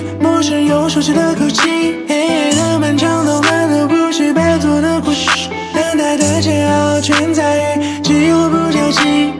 陌生又熟悉的口气，黑夜的漫长都满都不需白做的故事，等待的煎熬全在于寂寞不交集。